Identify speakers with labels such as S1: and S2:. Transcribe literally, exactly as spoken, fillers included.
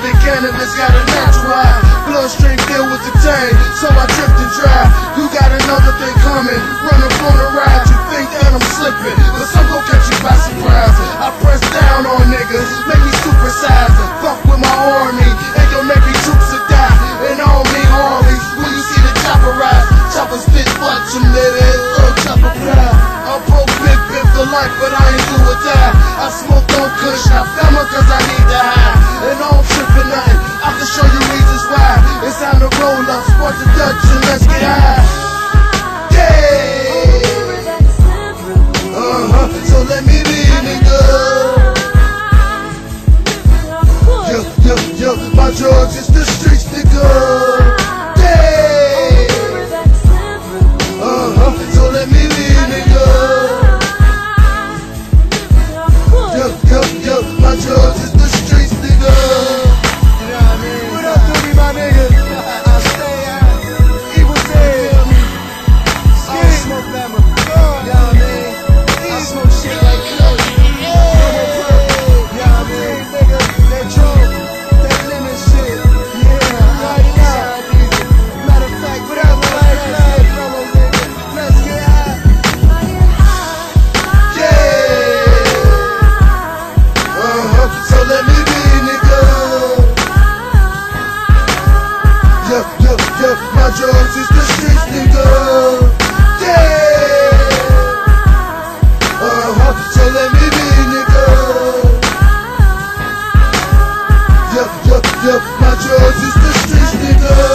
S1: the cannabis got a natural high. Bloodstream filled with the tang, so I drift and drive. You got another thing coming, run up on the ride. You think that I'm slipping, but some gon' catch you by surprise. I press down on niggas, make me supersize. Fuck with my army, and don't make me troops to die. And I don't mean Harleys, when you see the chopper rise. Chopper spit butts, some niggas, throw chopper fly. I'm pro big bit for life, but I ain't do or die. I smoke on kush, I family cause I need to hide. And I don't trip for nothing, I can show you reasons why. It's time to roll up, spark the Dutch and let's get high. Yeah. Uh-huh, so let me be, nigga. Yo, yo, yo, my drugs is the streets, nigga. Yeah. Uh-huh, so let me be, nigga. Yo, yo, yo, my drugs is the streets, nigga. You know what I mean? What up, Boogie, my nigga? I stay out. Evil dead. I don't smoke that much. You know what I mean? I smoke shit like coke. You know what I mean? Nigga, that drove, that lemon shit. Yeah, right now. Matter of fact, what up, life, life, fellow nigga? Let's get high. Yeah. Uh-huh, so let me be, nigga. Yo, yo, yo, my drugs is the streets, nigga. Yeah. Uh-huh, so let me be, nigga. Yo, yo, yo, my drugs is the streets, nigga.